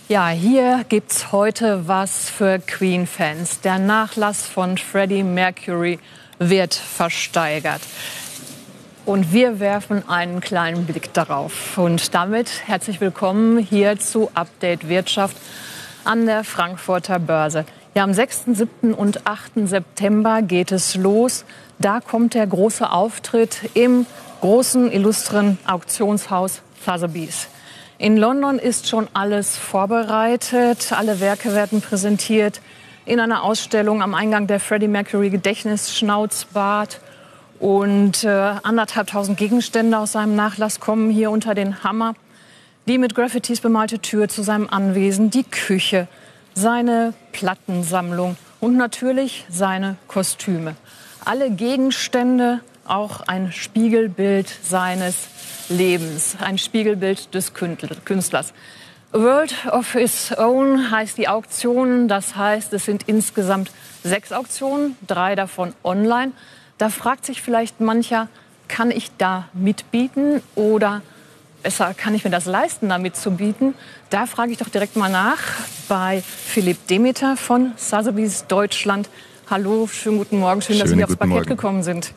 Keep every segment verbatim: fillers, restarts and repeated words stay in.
Ja, hier gibt's heute was für Queen-Fans. Der Nachlass von Freddie Mercury wird versteigert. Und wir werfen einen kleinen Blick darauf. Und damit herzlich willkommen hier zu Update Wirtschaft an der Frankfurter Börse. Ja, am sechsten, siebten und achten September geht es los. Da kommt der große Auftritt im großen, illustren Auktionshaus Sotheby's. In London ist schon alles vorbereitet. Alle Werke werden präsentiert in einer Ausstellung am Eingang der Freddie Mercury Gedächtnisschnauzbad. Und äh, anderthalbtausend Gegenstände aus seinem Nachlass kommen hier unter den Hammer. Die mit Graffitis bemalte Tür zu seinem Anwesen, die Küche, seine Plattensammlung und natürlich seine Kostüme. Alle Gegenstände, auch ein Spiegelbild seines Lebens, ein Spiegelbild des Künstlers. A World of His Own heißt die Auktion. Das heißt, es sind insgesamt sechs Auktionen, drei davon online. Da fragt sich vielleicht mancher, kann ich da mitbieten oder besser, kann ich mir das leisten, da mitzubieten? Da frage ich doch direkt mal nach bei Philipp Demeter von Sotheby's Deutschland. Hallo, schönen guten Morgen, schön, dass Sie aufs Parkett gekommen sind.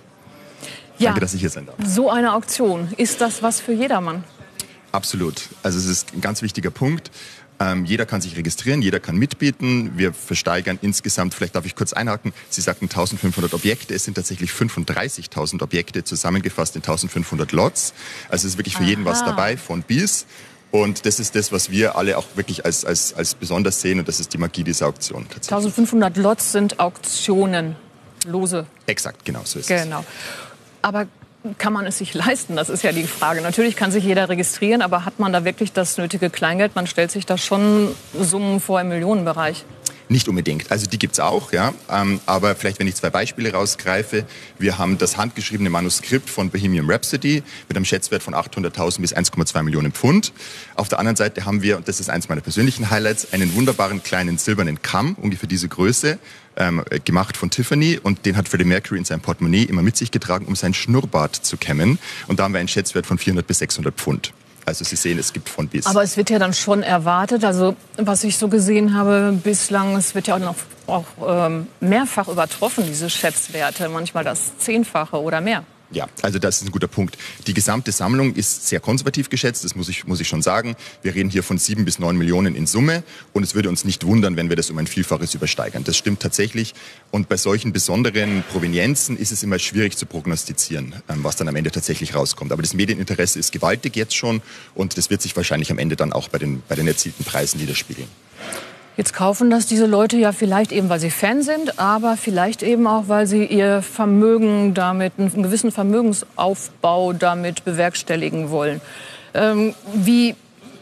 Ja, danke, dass ich hier sein darf. So eine Auktion, ist das was für jedermann? Absolut. Also es ist ein ganz wichtiger Punkt. Ähm, jeder kann sich registrieren, jeder kann mitbieten. Wir versteigern insgesamt, vielleicht darf ich kurz einhaken, Sie sagten eintausendfünfhundert Objekte. Es sind tatsächlich fünfunddreißigtausend Objekte zusammengefasst in eintausendfünfhundert Lots. Also es ist wirklich für Aha. jeden was dabei, von bis. Und das ist das, was wir alle auch wirklich als, als, als besonders sehen. Und das ist die Magie dieser Auktion. eintausendfünfhundert Lots sind Auktionen, lose. Exakt, genau so ist es. Genau. Aber kann man es sich leisten? Das ist ja die Frage. Natürlich kann sich jeder registrieren, aber hat man da wirklich das nötige Kleingeld? Man stellt sich da schon Summen vor im Millionenbereich. Nicht unbedingt. Also die gibt's auch, ja. Ähm, aber vielleicht, wenn ich zwei Beispiele rausgreife. Wir haben das handgeschriebene Manuskript von Bohemian Rhapsody mit einem Schätzwert von achthunderttausend bis eins Komma zwei Millionen Pfund. Auf der anderen Seite haben wir, und das ist eins meiner persönlichen Highlights, einen wunderbaren kleinen silbernen Kamm, ungefähr diese Größe, ähm, gemacht von Tiffany. Und den hat Freddie Mercury in seinem Portemonnaie immer mit sich getragen, um sein Schnurrbart zu kämmen. Und da haben wir einen Schätzwert von vierhundert bis sechshundert Pfund. Also Sie sehen, es gibt von bis. Aber es wird ja dann schon erwartet, also was ich so gesehen habe bislang, es wird ja auch noch auch, ähm, mehrfach übertroffen, diese Schätzwerte, manchmal das Zehnfache oder mehr. Ja, also das ist ein guter Punkt. Die gesamte Sammlung ist sehr konservativ geschätzt, das muss ich, muss ich schon sagen. Wir reden hier von sieben bis neun Millionen in Summe und es würde uns nicht wundern, wenn wir das um ein Vielfaches übersteigern. Das stimmt tatsächlich und bei solchen besonderen Provenienzen ist es immer schwierig zu prognostizieren, was dann am Ende tatsächlich rauskommt. Aber das Medieninteresse ist gewaltig jetzt schon und das wird sich wahrscheinlich am Ende dann auch bei den, bei den erzielten Preisen widerspiegeln. Jetzt kaufen das diese Leute ja vielleicht eben, weil sie Fan sind, aber vielleicht eben auch, weil sie ihr Vermögen damit, einen gewissen Vermögensaufbau damit bewerkstelligen wollen. Ähm, wie,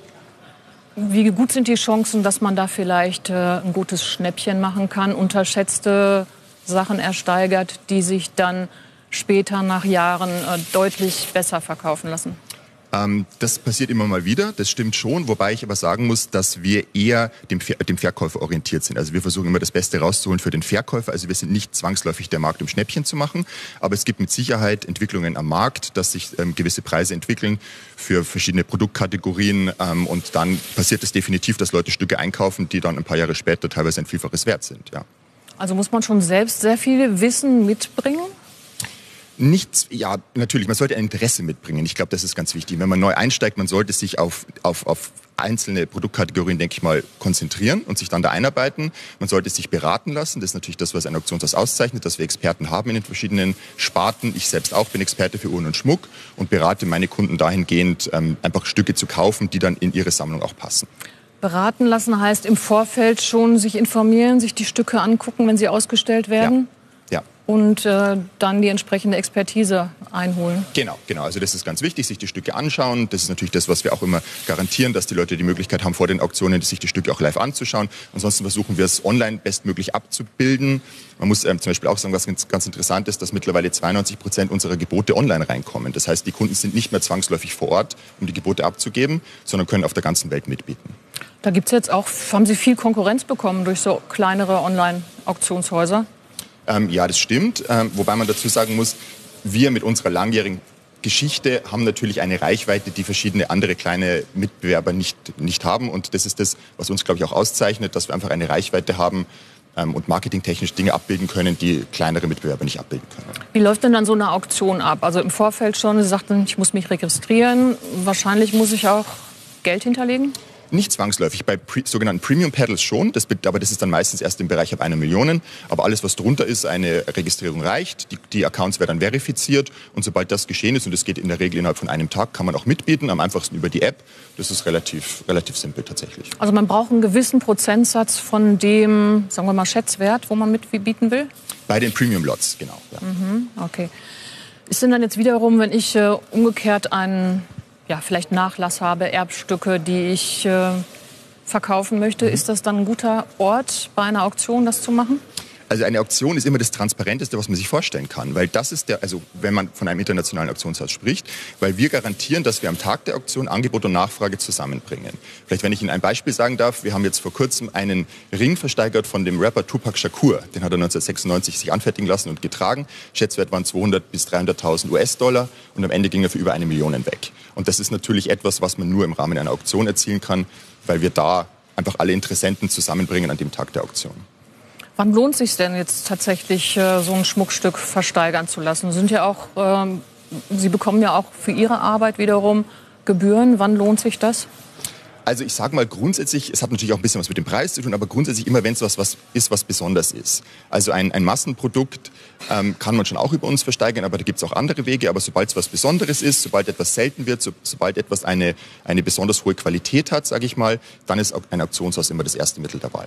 wie gut sind die Chancen, dass man da vielleicht äh, ein gutes Schnäppchen machen kann, unterschätzte Sachen ersteigert, die sich dann später nach Jahren äh, deutlich besser verkaufen lassen? Ähm, das passiert immer mal wieder, das stimmt schon, wobei ich aber sagen muss, dass wir eher dem, Ver dem Verkäufer orientiert sind. Also wir versuchen immer das Beste rauszuholen für den Verkäufer, also wir sind nicht zwangsläufig der Markt, um Schnäppchen zu machen, aber es gibt mit Sicherheit Entwicklungen am Markt, dass sich ähm, gewisse Preise entwickeln für verschiedene Produktkategorien ähm, und dann passiert es definitiv, dass Leute Stücke einkaufen, die dann ein paar Jahre später teilweise ein Vielfaches wert sind. Ja. Also muss man schon selbst sehr viel Wissen mitbringen? Nichts, ja, natürlich, man sollte ein Interesse mitbringen. Ich glaube, das ist ganz wichtig. Wenn man neu einsteigt, man sollte sich auf, auf, auf einzelne Produktkategorien, denke ich mal, konzentrieren und sich dann da einarbeiten. Man sollte sich beraten lassen. Das ist natürlich das, was ein Auktionshaus auszeichnet, dass wir Experten haben in den verschiedenen Sparten. Ich selbst auch bin Experte für Uhren und Schmuck und berate meine Kunden dahingehend, ähm, einfach Stücke zu kaufen, die dann in ihre Sammlung auch passen. Beraten lassen heißt im Vorfeld schon sich informieren, sich die Stücke angucken, wenn sie ausgestellt werden? Ja. Ja. Und äh, dann die entsprechende Expertise einholen. Genau, genau. Also das ist ganz wichtig, sich die Stücke anschauen. Das ist natürlich das, was wir auch immer garantieren, dass die Leute die Möglichkeit haben, vor den Auktionen sich die Stücke auch live anzuschauen. Ansonsten versuchen wir es online bestmöglich abzubilden. Man muss ähm, zum Beispiel auch sagen, was ganz, ganz interessant ist, dass mittlerweile zweiundneunzig Prozent unserer Gebote online reinkommen. Das heißt, die Kunden sind nicht mehr zwangsläufig vor Ort, um die Gebote abzugeben, sondern können auf der ganzen Welt mitbieten. Da gibt's jetzt auch, haben Sie viel Konkurrenz bekommen durch so kleinere Online-Auktionshäuser? Ähm, ja, das stimmt. Ähm, wobei man dazu sagen muss, wir mit unserer langjährigen Geschichte haben natürlich eine Reichweite, die verschiedene andere kleine Mitbewerber nicht, nicht haben. Und das ist das, was uns, glaube ich, auch auszeichnet, dass wir einfach eine Reichweite haben ähm, und marketingtechnisch Dinge abbilden können, die kleinere Mitbewerber nicht abbilden können. Wie läuft denn dann so eine Auktion ab? Also im Vorfeld schon, Sie sagten, ich muss mich registrieren. Wahrscheinlich muss ich auch Geld hinterlegen? Nicht zwangsläufig, bei pre sogenannten Premium Pedals schon, das, aber das ist dann meistens erst im Bereich ab einer Million. Aber alles, was drunter ist, eine Registrierung reicht. Die, die Accounts werden dann verifiziert und sobald das geschehen ist, und das geht in der Regel innerhalb von einem Tag, kann man auch mitbieten, am einfachsten über die App. Das ist relativ, relativ simpel tatsächlich. Also man braucht einen gewissen Prozentsatz von dem, sagen wir mal, Schätzwert, wo man mitbieten will? Bei den Premium Lots, genau. Ja. Mhm, okay. Ist denn dann jetzt wiederum, wenn ich äh, umgekehrt einen... ja, vielleicht Nachlass habe, Erbstücke, die ich äh, verkaufen möchte. Ist das dann ein guter Ort, bei einer Auktion das zu machen? Also eine Auktion ist immer das Transparenteste, was man sich vorstellen kann. Weil das ist der, also wenn man von einem internationalen Auktionshaus spricht, weil wir garantieren, dass wir am Tag der Auktion Angebot und Nachfrage zusammenbringen. Vielleicht, wenn ich Ihnen ein Beispiel sagen darf, wir haben jetzt vor kurzem einen Ring versteigert von dem Rapper Tupac Shakur. Den hat er neunzehnhundertsechsundneunzig sich anfertigen lassen und getragen. Schätzwert waren zweihundert bis dreihunderttausend US-Dollar und am Ende ging er für über eine Million weg. Und das ist natürlich etwas, was man nur im Rahmen einer Auktion erzielen kann, weil wir da einfach alle Interessenten zusammenbringen an dem Tag der Auktion. Wann lohnt es sich denn jetzt tatsächlich, äh, so ein Schmuckstück versteigern zu lassen? Sind ja auch, ähm, Sie bekommen ja auch für Ihre Arbeit wiederum Gebühren. Wann lohnt sich das? Also ich sage mal grundsätzlich, es hat natürlich auch ein bisschen was mit dem Preis zu tun, aber grundsätzlich immer, wenn es was, was ist, was besonders ist. Also ein, ein Massenprodukt ähm, kann man schon auch über uns versteigern, aber da gibt es auch andere Wege. Aber sobald es was Besonderes ist, sobald etwas selten wird, so, sobald etwas eine, eine besonders hohe Qualität hat, sage ich mal, dann ist ein Auktionshaus immer das erste Mittel der Wahl.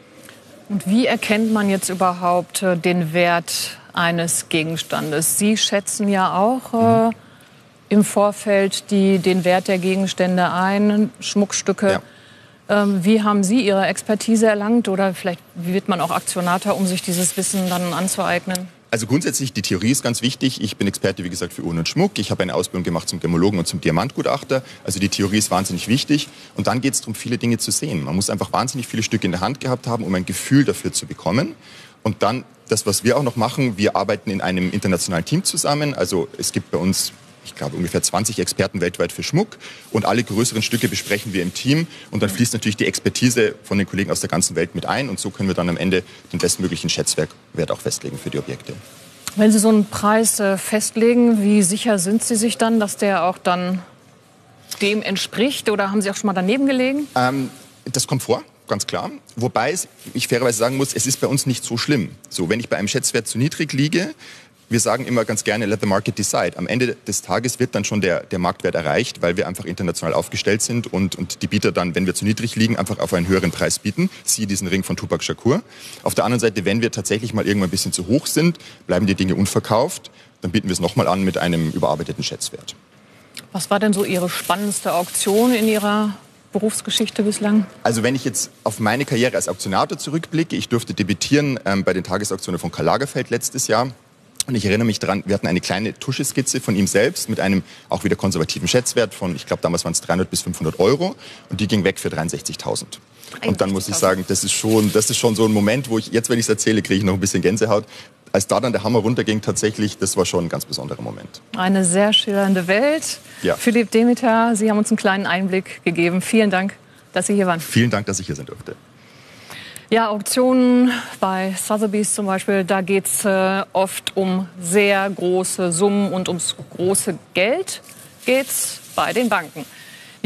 Und wie erkennt man jetzt überhaupt äh, den Wert eines Gegenstandes? Sie schätzen ja auch äh, im Vorfeld die, den Wert der Gegenstände ein, Schmuckstücke. Ja. Ähm, wie haben Sie Ihre Expertise erlangt oder vielleicht wird man auch Aktionator, um sich dieses Wissen dann anzueignen? Also grundsätzlich, die Theorie ist ganz wichtig. Ich bin Experte, wie gesagt, für Uhren und Schmuck. Ich habe eine Ausbildung gemacht zum Gemmologen und zum Diamantgutachter. Also die Theorie ist wahnsinnig wichtig. Und dann geht es darum, viele Dinge zu sehen. Man muss einfach wahnsinnig viele Stücke in der Hand gehabt haben, um ein Gefühl dafür zu bekommen. Und dann, das, was wir auch noch machen, wir arbeiten in einem internationalen Team zusammen. Also es gibt bei uns, ich glaube, ungefähr zwanzig Experten weltweit für Schmuck. Und alle größeren Stücke besprechen wir im Team. Und dann fließt natürlich die Expertise von den Kollegen aus der ganzen Welt mit ein. Und so können wir dann am Ende den bestmöglichen Schätzwert auch festlegen für die Objekte. Wenn Sie so einen Preis äh, festlegen, wie sicher sind Sie sich dann, dass der auch dann dem entspricht? Oder haben Sie auch schon mal daneben gelegen? Ähm, das kommt vor. Ganz klar. Wobei ich fairerweise sagen muss, es ist bei uns nicht so schlimm. So, wenn ich bei einem Schätzwert zu niedrig liege, wir sagen immer ganz gerne, let the market decide. Am Ende des Tages wird dann schon der, der Marktwert erreicht, weil wir einfach international aufgestellt sind und, und die Bieter dann, wenn wir zu niedrig liegen, einfach auf einen höheren Preis bieten. Siehe diesen Ring von Tupac Shakur. Auf der anderen Seite, wenn wir tatsächlich mal irgendwann ein bisschen zu hoch sind, bleiben die Dinge unverkauft, dann bieten wir es nochmal an mit einem überarbeiteten Schätzwert. Was war denn so Ihre spannendste Auktion in Ihrer Berufsgeschichte bislang? Also wenn ich jetzt auf meine Karriere als Auktionator zurückblicke, ich durfte debütieren ähm, bei den Tagesauktionen von Karl Lagerfeld letztes Jahr. Und ich erinnere mich daran, wir hatten eine kleine Tuscheskizze von ihm selbst mit einem auch wieder konservativen Schätzwert von, ich glaube damals waren es dreihundert bis fünfhundert Euro und die ging weg für dreiundsechzigtausend. Und dann muss ich sagen, das ist schon, das ist schon so ein Moment, wo ich, jetzt wenn ich es erzähle, kriege ich noch ein bisschen Gänsehaut. Als da dann der Hammer runterging tatsächlich, das war schon ein ganz besonderer Moment. Eine sehr schillernde Welt. Ja. Philipp Demeter, Sie haben uns einen kleinen Einblick gegeben. Vielen Dank, dass Sie hier waren. Vielen Dank, dass ich hier sein durfte. Ja, Auktionen bei Sotheby's zum Beispiel, da geht es äh, oft um sehr große Summen und ums große Geld geht's bei den Banken.